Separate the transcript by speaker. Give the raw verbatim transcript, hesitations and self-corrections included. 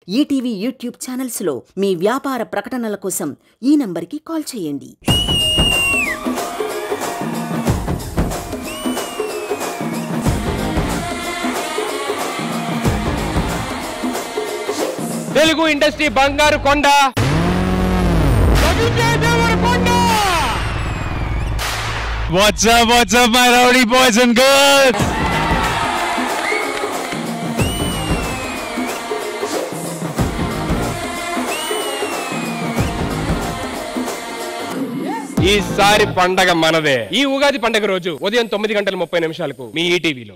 Speaker 1: ETV YouTube ఛానల్స్లో మీ వ్యాపార ప్రకటనల కోసం ఈ నంబర్కి కాల్ చేయండి.
Speaker 2: తెలుగు ఇండస్ట్రీ బంగారు కొండ
Speaker 3: What's up, what's up, my rowdy boys and girls?
Speaker 2: ఈసారి పండగ మనదే. ఈ ఉగాది పండగ రోజు ఉదయం తొమ్మిది గంటల ముప్పై నిమిషాలకు మీ ఈటీవీలో.